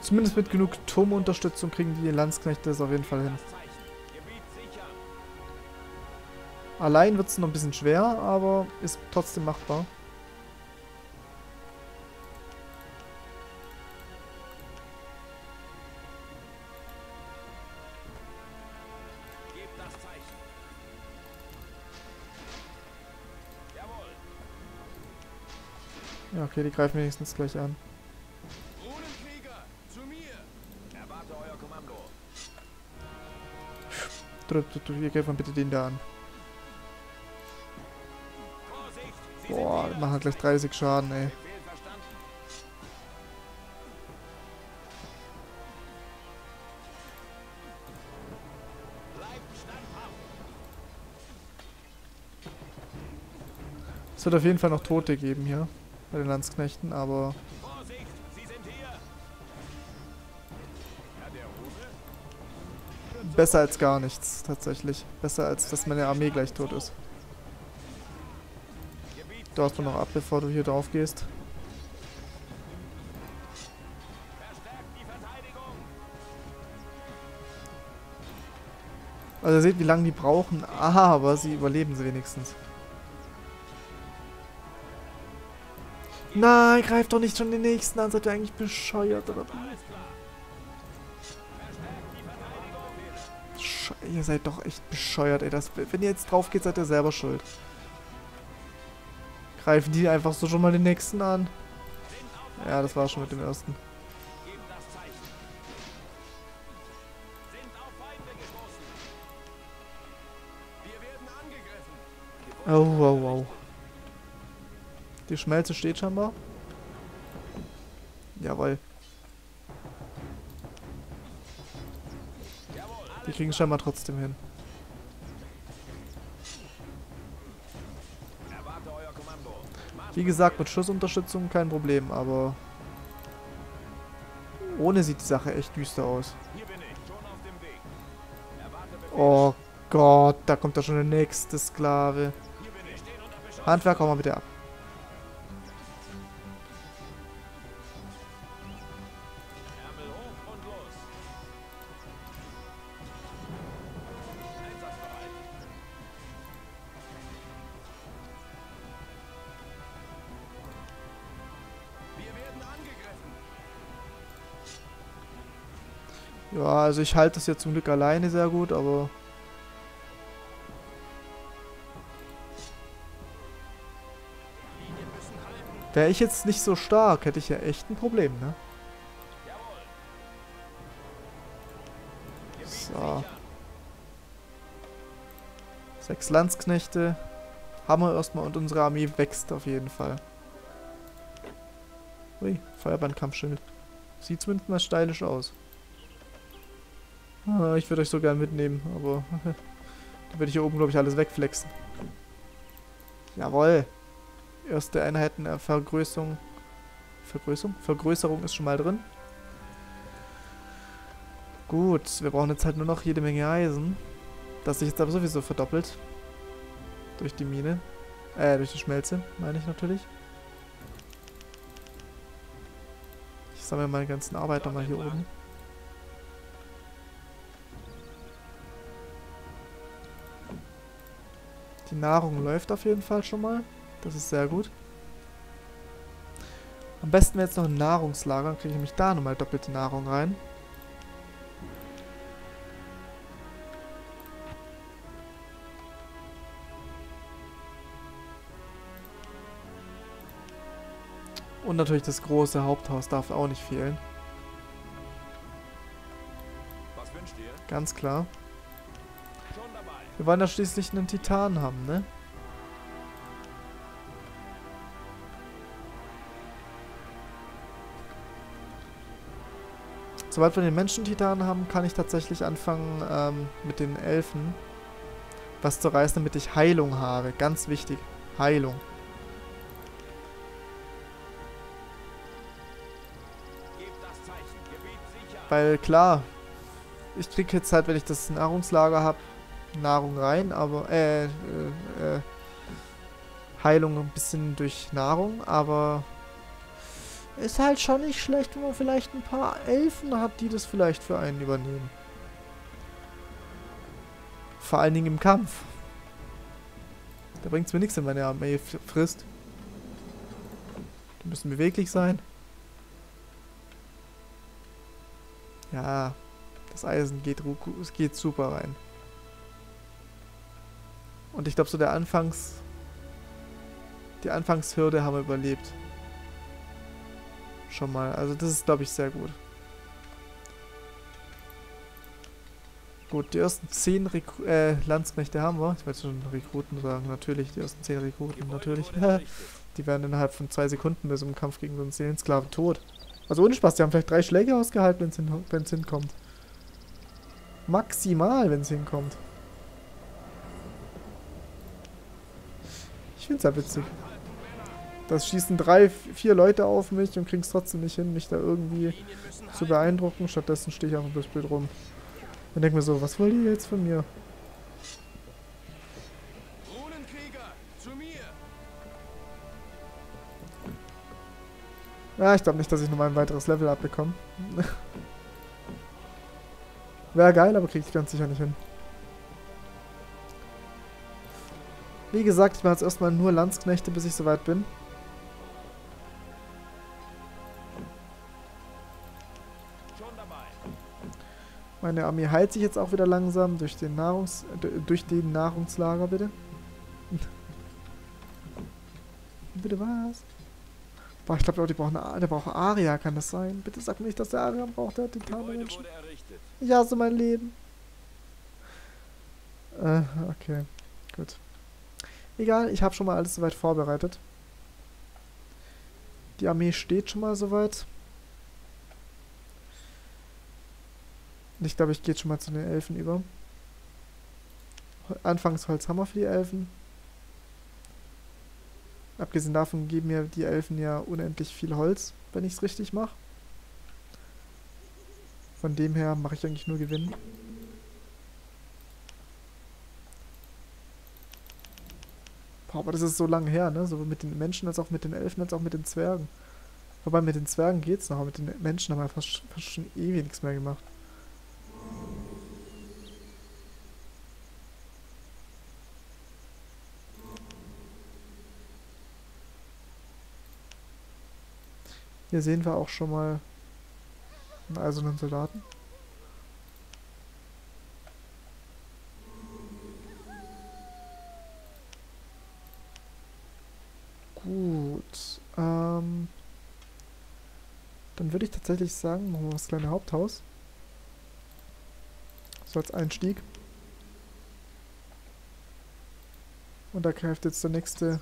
Zumindest mit genug Turmunterstützung kriegen die Landsknechte das auf jeden Fall hin. Allein wird es noch ein bisschen schwer, aber ist trotzdem machbar. Ja, okay, die greifen wenigstens gleich an. Wir greifen bitte den da an. Boah, wir machen gleich 30 Schaden, ey. Es wird auf jeden Fall noch Tote geben hier bei den Landsknechten, aber besser als gar nichts, tatsächlich. Besser als, dass meine Armee gleich tot ist. Du hast noch ab, bevor du hier drauf gehst. Also ihr seht, wie lange die brauchen, aber sie überleben sie wenigstens. Nein, greift doch nicht schon den nächsten an, seid ihr eigentlich bescheuert, oder? Ihr seid doch echt bescheuert, ey. Wenn ihr jetzt drauf geht, seid ihr selber schuld. Greifen die einfach so schon mal den nächsten an? Ja, das war schon mit dem ersten. Oh, wow, wow. Die Schmelze steht scheinbar. Jawohl. Die kriegen es scheinbar trotzdem hin. Wie gesagt, mit Schussunterstützung kein Problem, aber ohne sieht die Sache echt düster aus. Oh Gott, da kommt da schon der nächste Sklave. Handwerk, hau mal bitte ab. Ja, also ich halte das jetzt zum Glück alleine sehr gut, aber wäre ich jetzt nicht so stark, hätte ich ja echt ein Problem, ne? So. 6 Landsknechte haben wir erstmal und unsere Armee wächst auf jeden Fall. Ui, Feuerbandkampfschild. Sieht zumindest mal stylisch aus. Ah, ich würde euch so gern mitnehmen, aber dann würde ich hier oben, glaube ich, alles wegflexen. Jawohl. Erste Einheitenvergrößerung. Vergrößerung ist schon mal drin. Gut, wir brauchen jetzt halt nur noch jede Menge Eisen. Das sich jetzt aber sowieso verdoppelt. Durch die Mine. Durch die Schmelze, meine ich natürlich. Ich sammle meine ganzen Arbeiter mal hier oben. Die Nahrung läuft auf jeden Fall schon mal. Das ist sehr gut. Am besten wäre jetzt noch ein Nahrungslager. Dann kriege ich nämlich da nochmal doppelte Nahrung rein. Und natürlich das große Haupthaus darf auch nicht fehlen. Was wünscht ihr? Ganz klar. Schon dabei. Wir wollen ja schließlich einen Titan haben, ne? Sobald wir den Menschen-Titan haben, kann ich tatsächlich anfangen, mit den Elfen was zu reißen, damit ich Heilung habe. Ganz wichtig. Heilung. Weil klar, ich kriege jetzt halt, wenn ich das Nahrungslager habe, Nahrung rein, aber Heilung ein bisschen durch Nahrung, aber Ist halt schon nicht schlecht, wenn man vielleicht ein paar Elfen hat, die das vielleicht für einen übernehmen. Vor allen Dingen im Kampf. Da bringt es mir nichts, wenn meine Armee frisst. Die müssen beweglich sein. Ja, das Eisen geht super rein. Und ich glaube, so die Anfangshürde haben wir überlebt. Schon mal. Also das ist, glaube ich, sehr gut. Gut, die ersten 10 Landsknechte haben wir. Ich wollte schon Rekruten sagen. Natürlich, die ersten 10 Rekruten, natürlich. Die werden innerhalb von 2 Sekunden bei so einem Kampf gegen so einen Seelensklaven tot. Also ohne Spaß, die haben vielleicht 3 Schläge ausgehalten, wenn es hinkommt. Maximal, wenn es hinkommt. Ich finde es ja witzig. Das schießen 3, 4 Leute auf mich und kriegen es trotzdem nicht hin, mich da irgendwie zu beeindrucken. Stattdessen stehe ich einfach bloß blöd rum. Und denke mir so, was wollt ihr jetzt von mir? Ja, ich glaube nicht, dass ich nochmal ein weiteres Level abbekomme. Wäre geil, aber kriege ich ganz sicher nicht hin. Wie gesagt, ich mache jetzt erstmal nur Landsknechte, bis ich soweit bin. Meine Armee heilt sich jetzt auch wieder langsam durch den Nahrungslager, bitte. Bitte was? Boah, ich glaube, der braucht Aria, kann das sein? Bitte sag mir nicht, dass der Aria braucht, der Titanmenschen. Ich hasse mein Leben. Okay, gut. Egal, ich habe schon mal alles soweit vorbereitet. Die Armee steht schon mal soweit. Und ich glaube, ich gehe jetzt schon mal zu den Elfen über. Anfangsholz haben wir für die Elfen. Abgesehen davon geben mir die Elfen ja unendlich viel Holz, wenn ich es richtig mache. Von dem her mache ich eigentlich nur Gewinn. Boah, aber das ist so lange her, ne? Sowohl mit den Menschen als auch mit den Elfen als auch mit den Zwergen. Wobei mit den Zwergen geht's noch, aber mit den Menschen haben wir fast schon ewig nichts mehr gemacht. Hier sehen wir auch schon mal einen eisernen Soldaten. Gut. Dann würde ich tatsächlich sagen, machen wir das kleine Haupthaus. So als Einstieg. Und da greift jetzt der nächste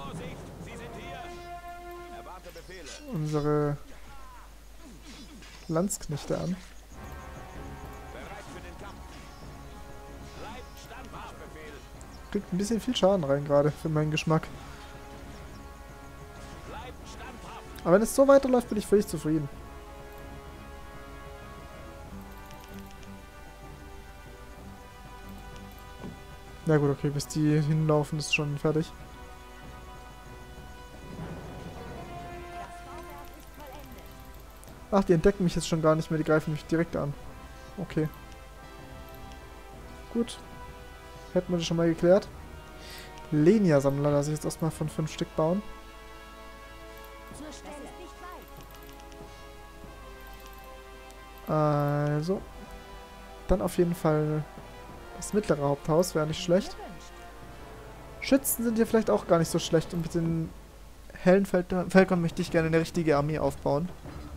unsere Landsknechte an. Kriegt ein bisschen viel Schaden rein gerade, für meinen Geschmack. Aber wenn es so weiterläuft, bin ich völlig zufrieden. Na gut, okay, bis die hinlaufen, ist schon fertig. Ach, die entdecken mich jetzt schon gar nicht mehr, die greifen mich direkt an. Okay. Gut. Hätten wir das schon mal geklärt. Lenia-Sammler lasse ich jetzt erstmal von 5 Stück bauen. Also. Dann auf jeden Fall das mittlere Haupthaus, wäre nicht schlecht. Schützen sind hier vielleicht auch gar nicht so schlecht. Und mit den hellen Völkern möchte ich gerne eine richtige Armee aufbauen.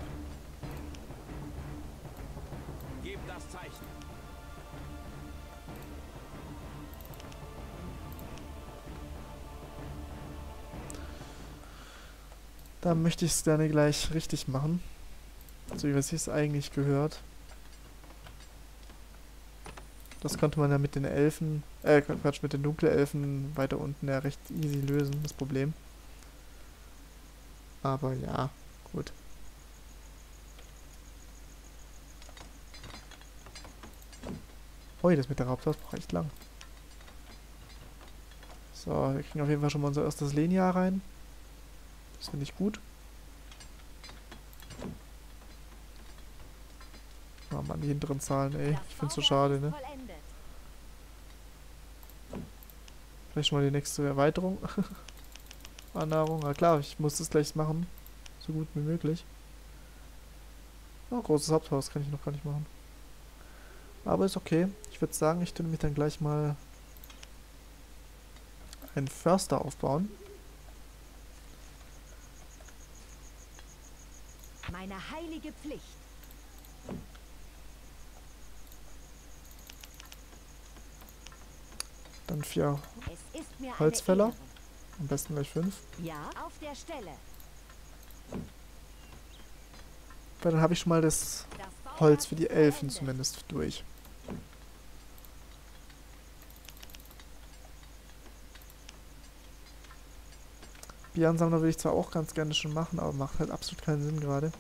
Da möchte ich es gerne gleich richtig machen. So wie es eigentlich gehört. Das konnte man ja mit den Elfen, Quatsch, mit den Dunkelelfen weiter unten ja recht easy lösen, das Problem. Aber ja, gut. Ui, das mit der Haupthaus braucht echt lang. So, wir kriegen auf jeden Fall schon mal unser erstes Lenia rein. Das finde ich gut. an die hinteren Zahlen, ey. Ich find's so schade, ne? Vielleicht schon mal die nächste Erweiterung an Nahrung. Na klar, ich muss das gleich machen. So gut wie möglich. Oh, großes Haupthaus kann ich noch gar nicht machen. Aber ist okay. Ich würde sagen, ich tue mich dann gleich mal einen Förster aufbauen. Meine heilige Pflicht. Dann 4 Es ist mir Holzfäller. eine Ehre. Am besten gleich 5. Ja, auf der Stelle. Weil dann habe ich schon mal das Das Holz für die Bauwerk ist Elfen vollendet. zumindest durch. Bieransammler würde ich zwar auch ganz gerne schon machen, aber macht halt absolut keinen Sinn gerade.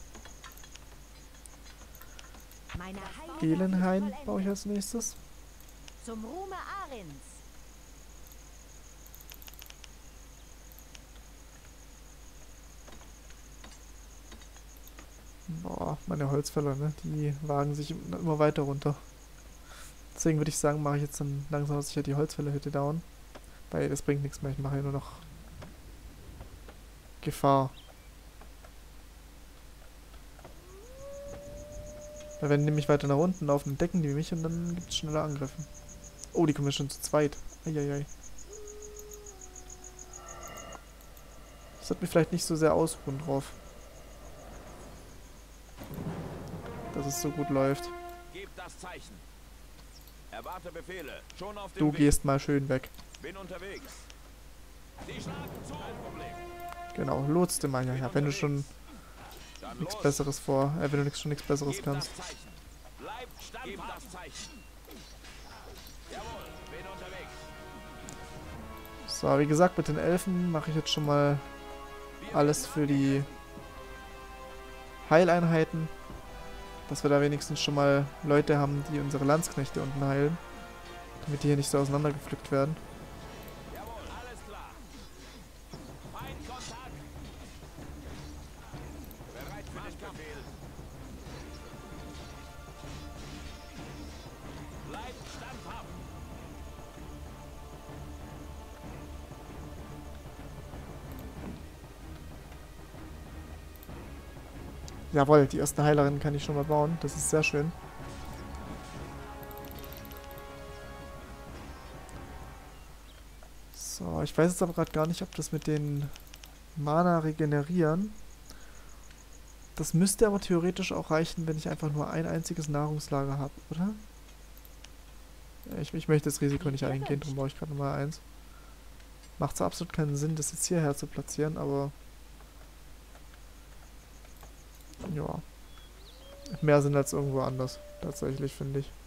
Meine heilige Elenhain Pflicht baue ich vollendet. als nächstes. Zum Ruhme Arins. Boah, meine Holzfäller, ne? Die wagen sich immer weiter runter. Deswegen würde ich sagen, mache ich jetzt dann langsam aber sicher die Holzfällerhütte down. Weil das bringt nichts mehr, ich mache hier nur noch Gefahr. Weil wenn die nämlich weiter nach unten laufen, entdecken die mich und dann gibt es schneller Angriffe. Oh, die kommen ja schon zu zweit. Eieiei. Ich sollte mich vielleicht nicht so sehr ausruhen drauf. Dass es so gut läuft. Gib das Zeichen. Erwarte Befehle. Schon auf dem Du Weg. gehst mal schön weg. Bin unterwegs. Sie schlagen zu. Kein Problem. Genau, lotste mal. Ja, wenn du schon Dann nichts los. Besseres wenn du schon nichts Besseres Gib kannst. das Zeichen. Bleibt standhaft. Gib das Zeichen. Jawohl, bin unterwegs. So, wie gesagt, mit den Elfen mache ich jetzt schon mal alles für die Heileinheiten. Dass wir da wenigstens schon mal Leute haben, die unsere Landsknechte unten heilen. Damit die hier nicht so auseinandergepflückt werden. Jawohl, alles klar. Feindkontakt. Bereit für den Befehl. Bleibt standhaft. Jawohl, die ersten Heilerinnen kann ich schon mal bauen. Das ist sehr schön. So, ich weiß jetzt aber gerade gar nicht, ob das mit den Mana regenerieren. Das müsste aber theoretisch auch reichen, wenn ich einfach nur ein einziges Nahrungslager habe, oder? Ja, ich möchte das Risiko nicht eingehen, darum baue ich gerade nochmal eins. Macht zwar absolut keinen Sinn, das jetzt hierher zu platzieren, aber... Ja. Mehr Sinn als irgendwo anders, tatsächlich, finde ich.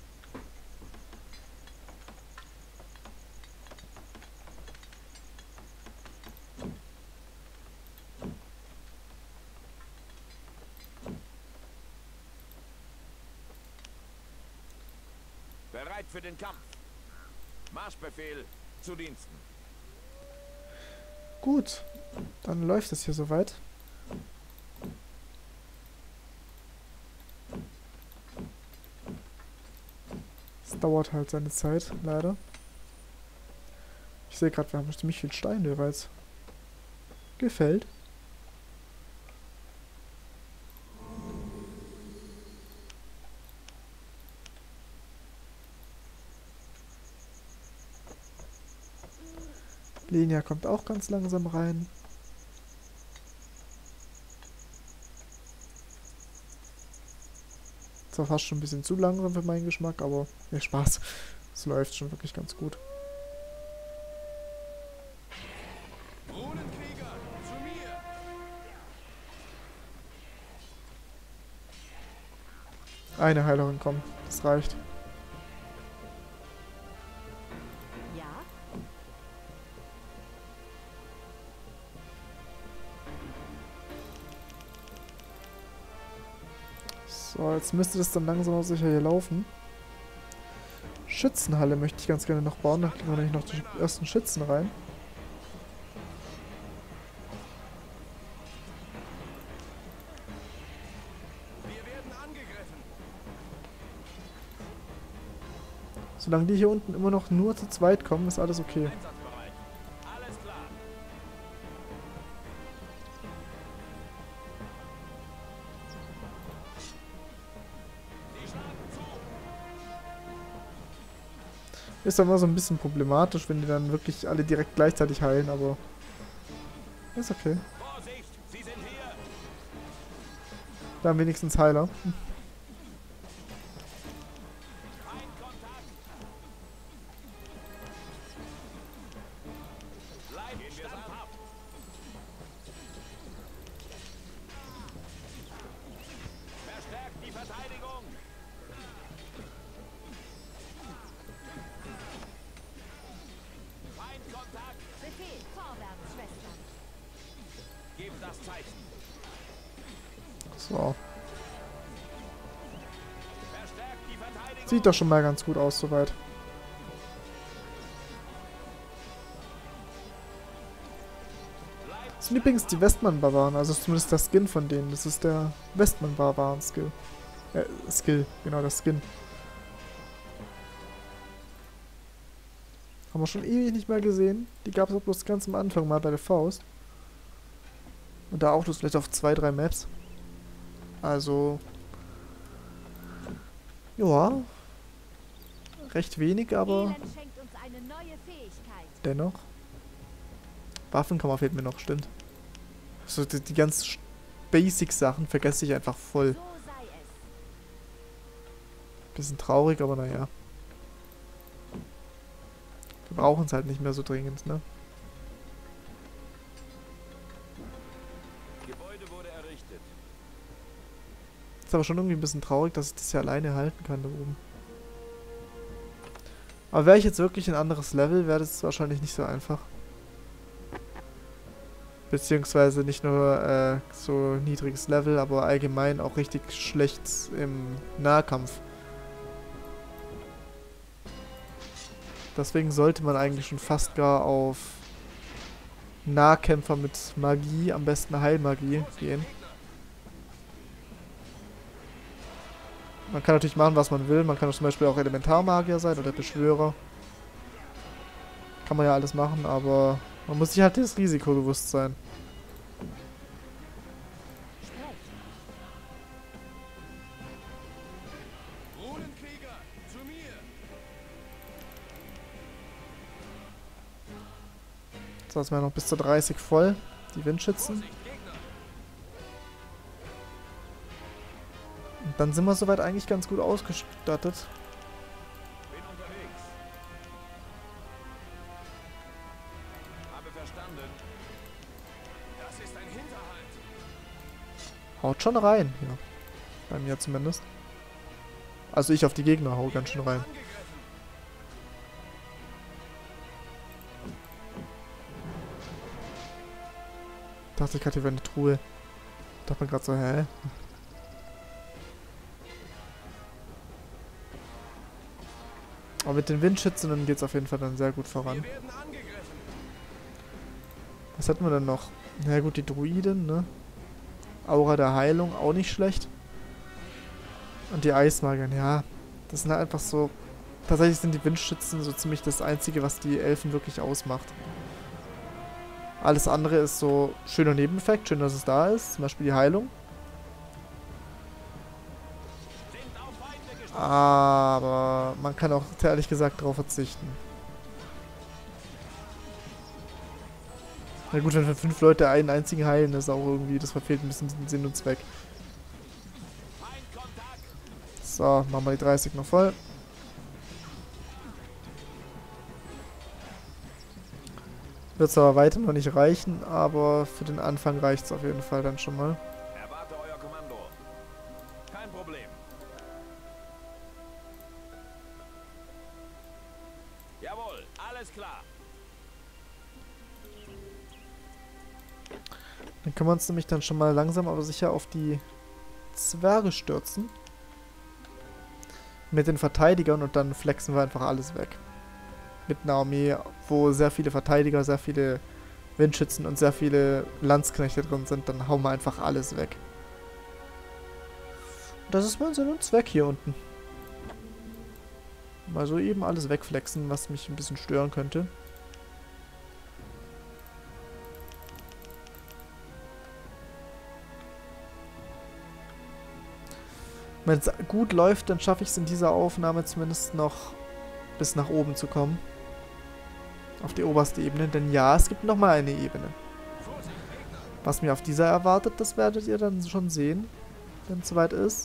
Bereit für den Kampf. Marschbefehl zu Diensten. Gut, dann läuft es hier soweit. Es dauert halt seine Zeit, leider. Ich sehe gerade, wir haben ziemlich viel Stein jeweils. Gefällt. Lenia kommt auch ganz langsam rein. Zwar fast schon ein bisschen zu langsam für meinen Geschmack, aber ja, Spaß. Es läuft schon wirklich ganz gut. Runenkrieger, zu mir! Eine Heilerin kommt, das reicht. Ja, So, jetzt müsste das dann langsam aber sicher hier laufen. Schützenhalle möchte ich ganz gerne noch bauen. Da kriegen wir nämlich noch die ersten Schützen rein. Wir werden angegriffen. Solange die hier unten immer noch nur zu zweit kommen, ist alles okay. Einsatzbereit. Alles klar. Sie schlagen zu. Ist dann immer so ein bisschen problematisch, wenn die dann wirklich alle direkt gleichzeitig heilen, aber ist okay. Vorsicht, Sie sind hier. Wir haben wenigstens Heiler. Feindkontakt. Bleibt standhaft. Verstärkt die Verteidigung. Feindkontakt. Befehl, vorwärts, Schwestern. Gebt das Zeichen. So. Verstärkt die Verteidigung. Sieht doch schon mal ganz gut aus soweit. Das sind übrigens die Westmann-Barbaren, also zumindest der Skin von denen. Das ist der Westmann-Barbaren-Skill. Skill, genau, der Skin. Haben wir schon ewig nicht mehr gesehen. Die gab es auch bloß ganz am Anfang mal bei der Faust. Und da auch bloß vielleicht auf 2, 3 Maps. Also... Ja. Recht wenig, aber Elend schenkt uns eine neue Fähigkeit. dennoch. Waffenkammer fehlt mir noch, stimmt. So, die ganz Basic-Sachen vergesse ich einfach voll. So sei es. Bisschen traurig, aber naja. Wir brauchen es halt nicht mehr so dringend, ne? Gebäude wurde errichtet. Ist aber schon irgendwie ein bisschen traurig, dass ich das hier alleine halten kann da oben. Aber wäre ich jetzt wirklich ein anderes Level, wäre das wahrscheinlich nicht so einfach. Beziehungsweise nicht nur so niedriges Level, aber allgemein auch richtig schlecht im Nahkampf. Deswegen sollte man eigentlich schon fast gar auf Nahkämpfer mit Magie, am besten Heilmagie, gehen. Man kann natürlich machen, was man will. Man kann zum Beispiel auch Elementarmagier sein oder Beschwörer. Kann man ja alles machen, aber man muss sich halt das Risiko bewusst sein. Runenkrieger, zu mir. So, jetzt mal noch bis zu 30 voll. Die Windschützen. Vorsicht, Gegner. Und dann sind wir soweit eigentlich ganz gut ausgestattet. Bin unterwegs. Habe verstanden. Das ist ein Hinterhalt. Haut schon rein, ja. Bei mir zumindest. Also ich auf die Gegner hau ganz schön rein. Angegriffen. Dachte ich gerade, hier wäre eine Truhe. Dachte mir gerade so, hä? Aber mit den Windschützen dann geht's auf jeden Fall dann sehr gut voran. Wir werden angegriffen. Was hatten wir denn noch? Na gut, die Druiden, ne? Aura der Heilung, auch nicht schlecht. Und die Eismagier, ja. Das sind halt einfach so... Tatsächlich sind die Windschützen so ziemlich das Einzige, was die Elfen wirklich ausmacht. Alles andere ist so schöner Nebeneffekt, schön, dass es da ist. Zum Beispiel die Heilung. Sind auf Feinde gestoßen. Aber man kann auch ehrlich gesagt darauf verzichten. Na gut, wenn für 5 Leute einen einzigen heilen, ist auch irgendwie, das verfehlt ein bisschen den Sinn und Zweck. Feindkontakt. So, machen wir die 30 noch voll. Wird es aber weiter noch nicht reichen, aber für den Anfang reicht es auf jeden Fall dann schon mal. Erwarte euer Kommando. Kein Problem. Jawohl, alles klar. Dann können wir uns nämlich dann schon mal langsam aber sicher auf die Zwerge stürzen. Mit den Verteidigern und dann flexen wir einfach alles weg. Mit einer Armee, wo sehr viele Verteidiger, sehr viele Windschützen und sehr viele Landsknechte drin sind, dann hauen wir einfach alles weg. Das ist mein Sinn und Zweck hier unten. Mal so eben alles wegflexen, was mich ein bisschen stören könnte. Wenn es gut läuft, dann schaffe ich es in dieser Aufnahme zumindest noch bis nach oben zu kommen. Auf die oberste Ebene. Denn ja, es gibt nochmal eine Ebene. Was mir auf dieser erwartet, das werdet ihr dann schon sehen, wenn es soweit ist.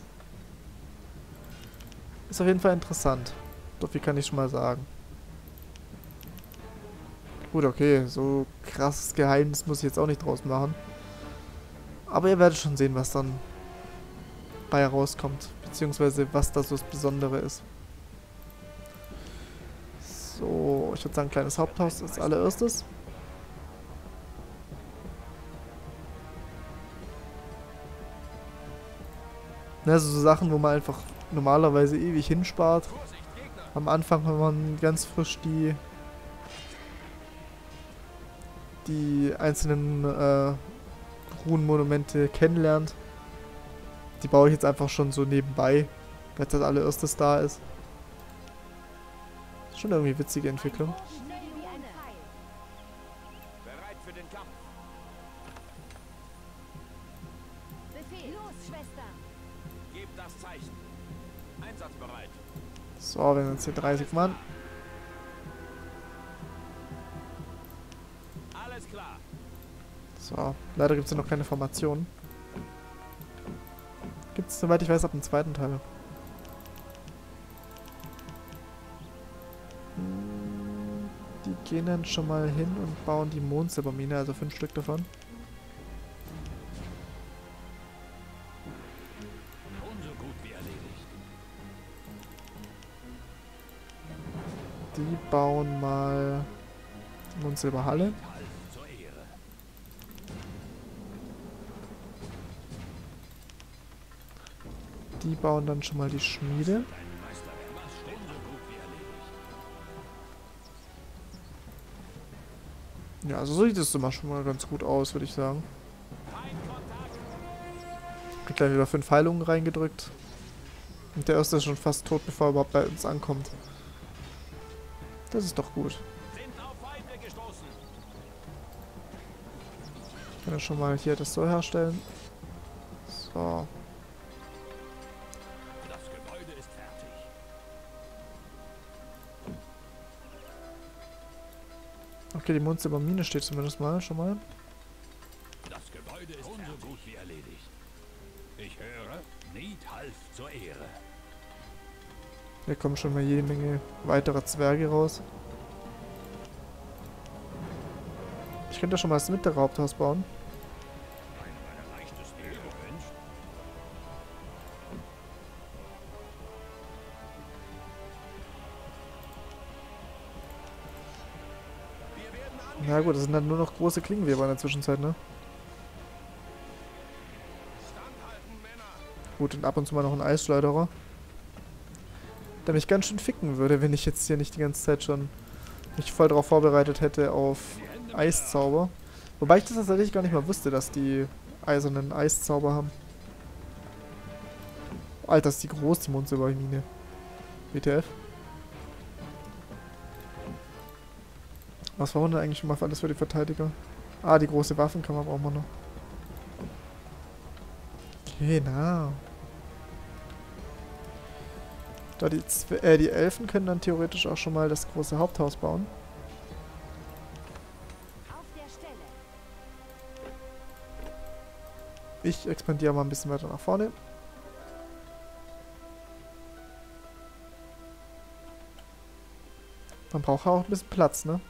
Ist auf jeden Fall interessant. So viel kann ich schon mal sagen. Gut, okay, so krasses Geheimnis muss ich jetzt auch nicht draus machen. Aber ihr werdet schon sehen, was dann bei herauskommt. Beziehungsweise was da so das Besondere ist. So, ich würde sagen, kleines Haupthaus als allererstes. Also so Sachen, wo man einfach normalerweise ewig hinspart. Am Anfang, wenn man ganz frisch die einzelnen Runenmonumente kennenlernt. Die baue ich jetzt einfach schon so nebenbei, weil das allererstes da ist. Schon irgendwie witzige Entwicklung. Schnell wie ein Pfeil. Bereit für den Kampf. Befehl. Los, Schwestern. Gebt das Zeichen. Einsatzbereit. So, wir sind jetzt hier 30 Mann. Alles klar. So, leider gibt es ja noch keine Formationen. Gibt es, soweit ich weiß, ab dem zweiten Teil. Die gehen dann schon mal hin und bauen die Mondsilbermine, also 5 Stück davon. Schon so gut wie erledigt. Die bauen mal die Mondsilberhalle. Half zur Ehre. Die bauen dann schon mal die Schmiede. Dein Meisterwerk. Schon so gut wie erledigt. Ja, also so sieht es immer schon mal ganz gut aus, würde ich sagen. Feindkontakt. Ich hab gleich wieder 5 Heilungen reingedrückt. Und der erste ist schon fast tot, bevor er überhaupt bei uns ankommt. Das ist doch gut. Sind auf Feinde gestoßen. Ich kann ja schon mal hier das so herstellen. So. Das Gebäude ist fertig. Okay, die Mondsilbermine steht zumindest mal schon mal. Das Gebäude ist schon so gut wie erledigt. Ich höre, Need half zur Ehre. Hier kommen schon mal jede Menge weitere Zwerge raus. Ich könnte schon mal das mittlere Haupthaus bauen. Ein erreichtes Ziel gewünscht. Wir werden Na gut, das sind dann nur noch große Klingenweber in der Zwischenzeit, ne? standhalten, Männer. Gut, und ab und zu mal noch ein Eisschleuderer. Der mich ganz schön ficken würde, wenn ich jetzt hier nicht die ganze Zeit schon mich voll darauf vorbereitet hätte auf Eiszauber. Wobei ich das tatsächlich gar nicht mal wusste, dass die eisernen Eiszauber haben. Alter, ist die groß, die Mondsilbermine. WTF. Was war denn eigentlich schon mal alles für die Verteidiger? Ah, die große Waffenkammer brauchen wir noch. Genau. Da die Elfen können dann theoretisch auch schon mal das große Haupthaus bauen. Auf der Stelle. Ich expandiere mal ein bisschen weiter nach vorne. Man braucht auch ein bisschen Platz, ne?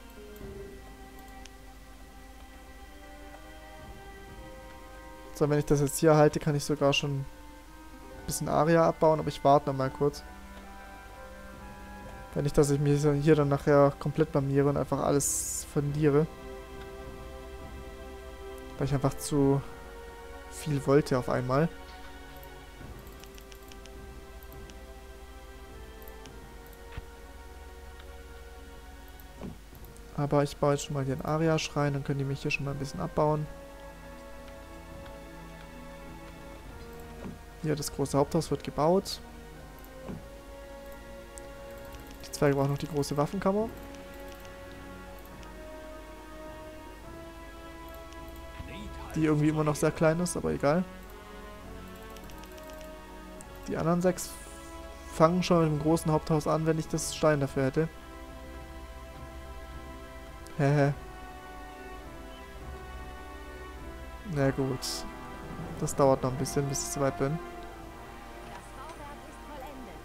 So, wenn ich das jetzt hier halte, kann ich sogar schon ein bisschen Aria abbauen, aber ich warte noch mal kurz. Wenn nicht, dass ich mich hier dann nachher komplett blamiere und einfach alles verliere. Weil ich einfach zu viel wollte auf einmal. Aber ich baue jetzt schon mal hier einen Aria-Schrein, dann können die mich hier schon mal ein bisschen abbauen. Hier, das große Haupthaus wird gebaut. Zwerge brauchen noch die große Waffenkammer. Die irgendwie immer noch sehr klein ist, aber egal. Die anderen 6 fangen schon mit dem großen Haupthaus an, wenn ich das Stein dafür hätte. Hehe. Na gut. Das dauert noch ein bisschen, bis ich soweit bin. Das Bauwerk ist vollendet.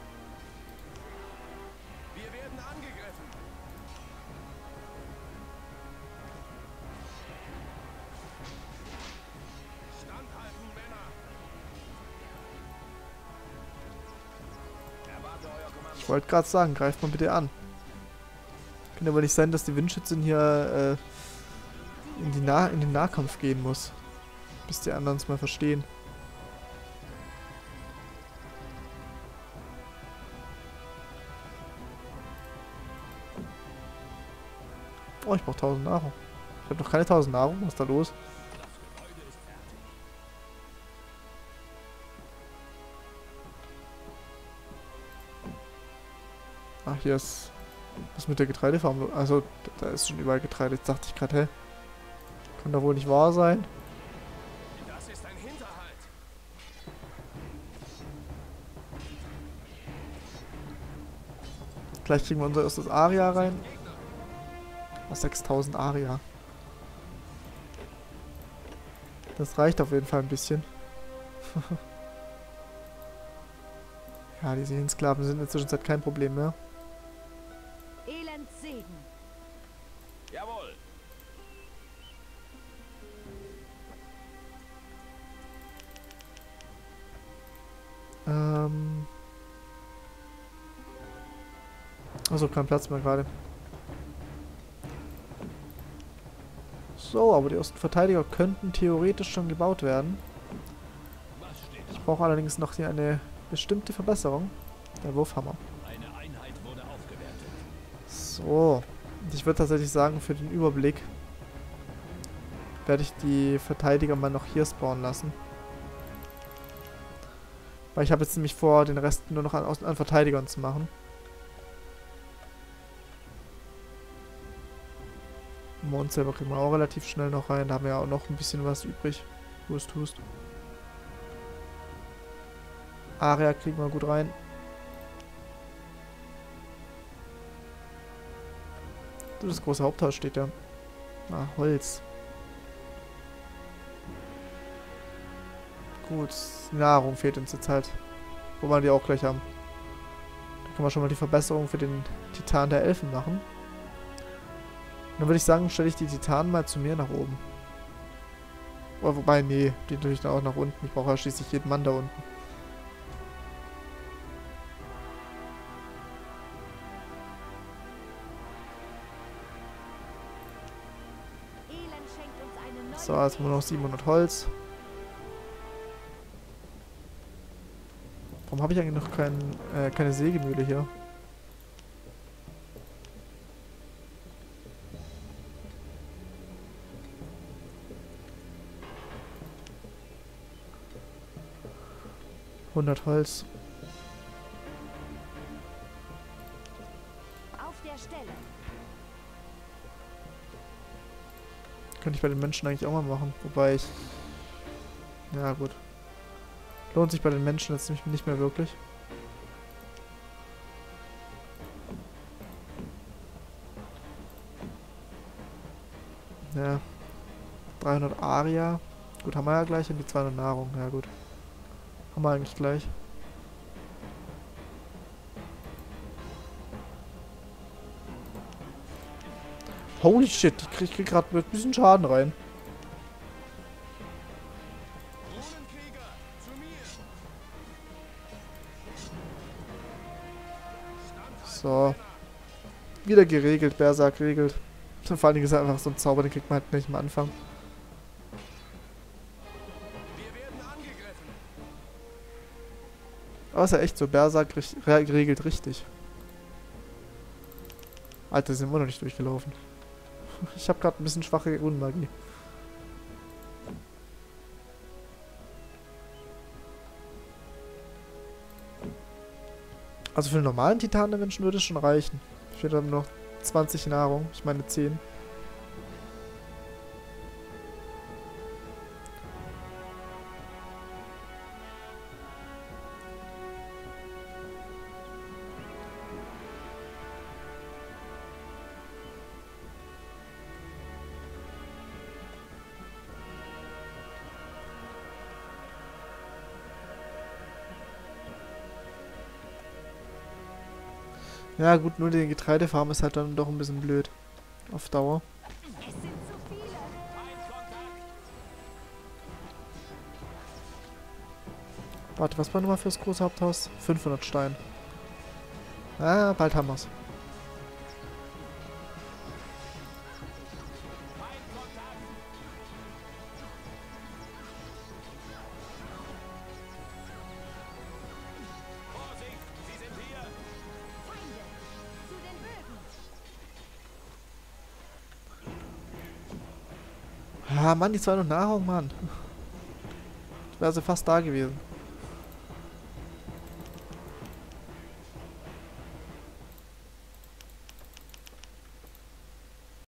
Wir werden angegriffen. Standhalten, Männer. Erwarte euer Kommando. Ich wollte gerade sagen, greift mal bitte an. Kann aber nicht sein, dass die Windschützin hier in den Nahkampf gehen muss. Bis die anderen es mal verstehen. Oh, ich brauche 1000 Nahrung. Ich habe noch keine 1000 Nahrung. Was ist da los? Ach, hier ist was mit der Getreidefarm. Also, da ist schon überall Getreide. Jetzt dachte ich gerade, hä? Kann doch wohl nicht wahr sein. Das ist ein Hinterhalt. Gleich kriegen wir unser erstes Aria rein. Oh, 6000 Aria. Das reicht auf jeden Fall ein bisschen. Ja, die Sehensklaven sind in der Zwischenzeit kein Problem mehr. Elendssegen. Jawohl. Also kein Platz mehr gerade. So, aber die ersten Verteidiger könnten theoretisch schon gebaut werden. Ich brauche allerdings noch hier eine bestimmte Verbesserung. Der Wurfhammer. Eine Einheit wurde aufgewertet. So. Und ich würde tatsächlich sagen, für den Überblick werde ich die Verteidiger mal noch hier spawnen lassen. Weil ich habe jetzt nämlich vor, den Rest nur noch an Verteidigern zu machen. Mond selber kriegen wir auch relativ schnell noch rein. Da haben wir ja auch noch ein bisschen was übrig. Hust, hust. Aria kriegen wir gut rein. Das große Haupthaus steht ja. Ah, Holz. Gut, Nahrung fehlt uns jetzt halt. Wo wir die auch gleich haben. Da können wir schon mal die Verbesserung für den Titan der Elfen machen. Und dann würde ich sagen, stelle ich die Titanen mal zu mir nach oben. Oder wobei, nee, die natürlich dann auch nach unten. Ich brauche ja schließlich jeden Mann da unten. Elend schenkt uns eine neue So, jetzt haben wir noch 700 Holz. Warum habe ich eigentlich noch keine Sägemühle hier? Holz. auf der Stelle. Könnte ich bei den Menschen eigentlich auch mal machen. Wobei ich... Ja, gut. Lohnt sich bei den Menschen jetzt nicht mehr wirklich. Ja. 300 Aria. Gut, haben wir ja gleich. Und die 200 Nahrung. Ja, gut. Haben wir eigentlich gleich. Holy shit, ich krieg gerade ein bisschen Schaden rein. Runenkrieger, zu mir. So. Wieder geregelt, Berserk regelt. Vor allen Dingen ist er einfach so ein Zauber, den kriegt man halt nicht am Anfang. Wir werden angegriffen. Aber ist ja echt so, Berserk regelt richtig. Alter, sind wir noch nicht durchgelaufen. Ich habe gerade ein bisschen schwache Runenmagie. Also für einen normalen Titanenmenschen würde es schon reichen. Ich hätte dann noch 20 Nahrung. Ich meine 10. Ja gut, nur die Getreidefarm ist halt dann doch ein bisschen blöd. Auf Dauer. Es sind zu viele. Warte, was war nochmal fürs große Haupthaus? 500 Stein. Ah, bald haben wir's. Vorsicht, sie sind hier. Feinde. Zu den Bögen. Ah, Mann, die 200 Nahrung, Mann. Ich wäre also fast da gewesen.